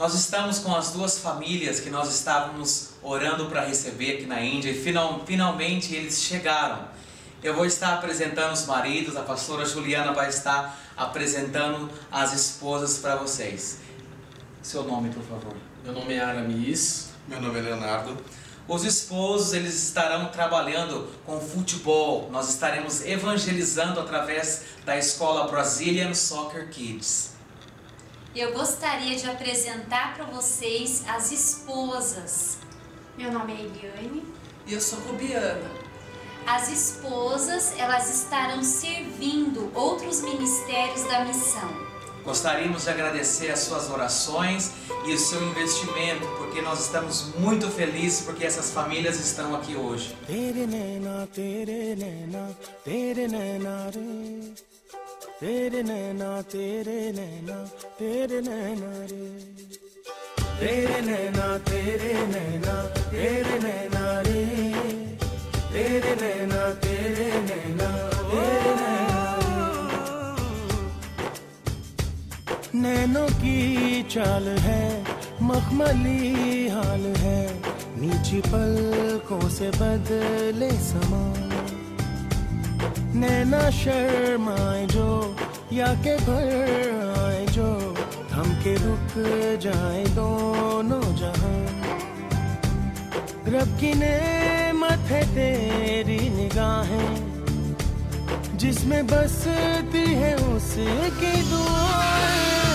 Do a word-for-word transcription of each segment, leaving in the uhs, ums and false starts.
Nós estamos com as duas famílias que nós estávamos orando para receber aqui na Índia e final, finalmente eles chegaram. Eu vou estar apresentando os maridos, a pastora Juliana vai estar apresentando as esposas para vocês. Seu nome, por favor. Meu nome é Aramis. Meu nome é Leonardo. Os esposos, eles estarão trabalhando com futebol. Nós estaremos evangelizando através da escola Brazilian Soccer Kids. Eu gostaria de apresentar para vocês as esposas. Meu nome é Eliane. E eu sou Rubiana. As esposas, elas estarão servindo outros ministérios da missão. Gostaríamos de agradecer as suas orações e o seu investimento, porque nós estamos muito felizes porque essas famílias estão aqui hoje. तेरे नैना तेरे नैना तेरे नैना रे तेरे नैना तेरे नैना तेरे नैना रे तेरे नैना तेरे नैना तेरे नैना रे नैनों की चाल है मखमली हाल है नीची पलकों से बदले समा नैना शर्माए जो या के भर आए जो थम के रुक जाए दोनों जहां रब की नेमत है तेरी निगाहें जिसमें बसती है उसकी दुआएं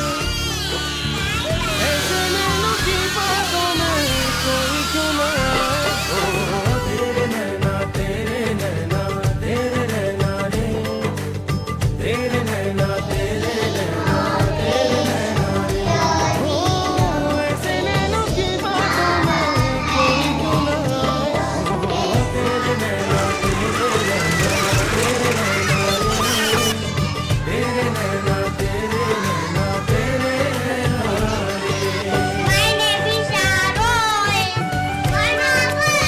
ऐसे नैनों की बातों में कोई क्यों ना आए तेरे नैना तेरे नैना तेरे नैना रे तेरे नैना तेरे नैना तेरे नैना रे ओ ऐसे नैनों की बातों में कोई क्यों ना आए तेरे नैना तेरे नैना तेरे नैना रे तेरे नैना तेरे नैना तेरे नैना रे My name is Aroy. My name is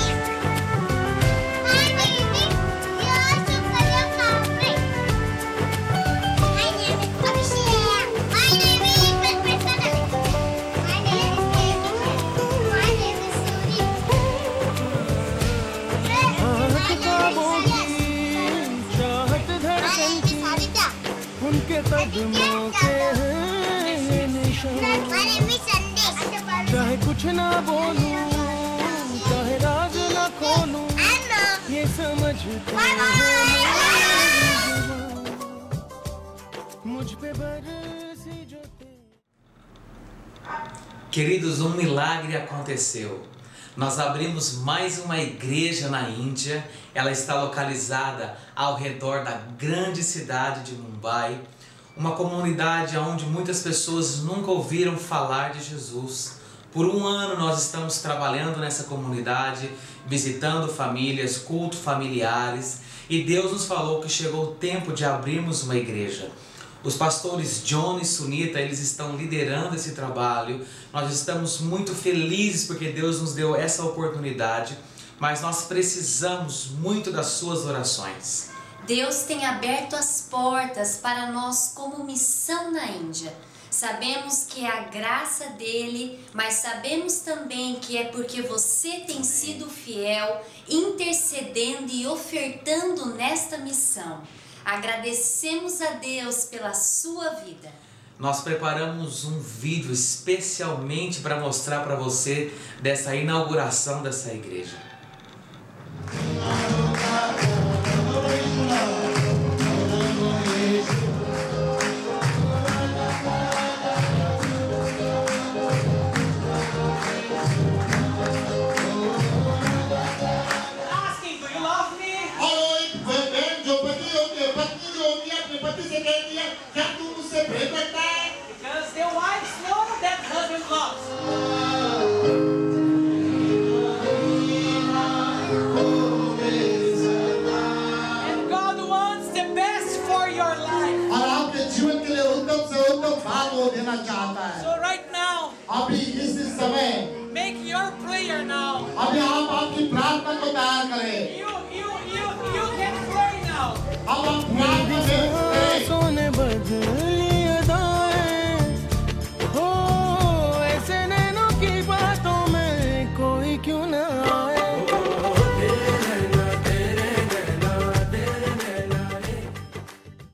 My name is Yusuf Kalafri. My name is Abhishek. My name is Prasanna. My name is Devi. My name is Suri. ख्वाबों की चाहत धड़कन की उनके कदमों के हैं ये निशान My name is Sandesh. चाहे कुछ ना बोलूं चाहे राज ना खोलूं Anna. ये समझते Bye हैं bye. मुझ पे बरसी जो तेरी Queridos, um milagre aconteceu. Nós abrimos mais uma igreja na Índia. Ela está localizada ao redor da grande cidade de Mumbai. Uma comunidade onde muitas pessoas nunca ouviram falar de Jesus. Por um ano nós estamos trabalhando nessa comunidade, visitando famílias, cultos familiares. E Deus nos falou que chegou o tempo de abrirmos uma igreja. Os pastores John e Sunita, eles estão liderando esse trabalho. Nós estamos muito felizes porque Deus nos deu essa oportunidade, mas nós precisamos muito das suas orações. Deus tem aberto as portas para nós como missão na Índia. Sabemos que é a graça dele, mas sabemos também que é porque você tem sido fiel, intercedendo e ofertando nesta missão. Agradecemos a Deus pela sua vida. Nós preparamos um vídeo especialmente para mostrar para você dessa inauguração dessa igreja. Asking, do you love me? Because their wives know that husband loves. And God wants the best for your life. So right now, make your prayer now. You, you, you, you can pray now.